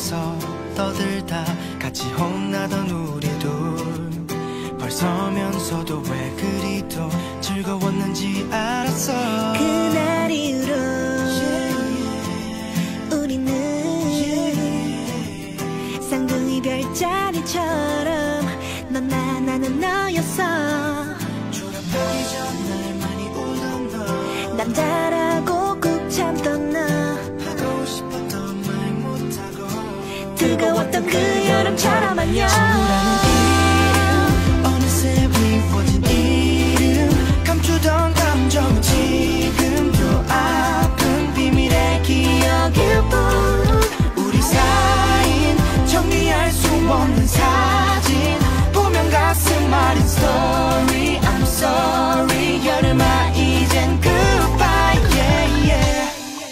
앞에서 떠들다 같이 혼나던 우리 둘 벌써면서도 왜 그리도 즐거웠는지 알았어. 그날 이후로 우리는 쌍둥이 별자리처럼 넌 나 나는 너였어. 졸업하기 전 날 많이 울던 너 남자라고 꾹 참던 너 하고 싶었던 말 못하고 뜨거웠던 그 여름처럼 안녕. 친구라는 이름 어느새 미워진 이름 감추던 감정은 지금도 아픈 비밀의 기억일 뿐. 우리 사이인 정리할 수 없는 사진 보면 가슴 아린 story. I'm sorry 여름아 이젠 goodbye yeah yeah.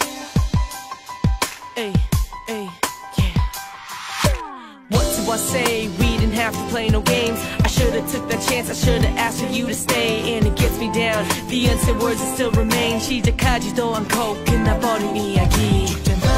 Ay, ay, yeah. What do I say? We didn't have to play no games. I should've took that chance. I should've asked for you to stay. And it gets me down. The unsaid words that still remain. 시작하지도 않고 끝나버린 이야기.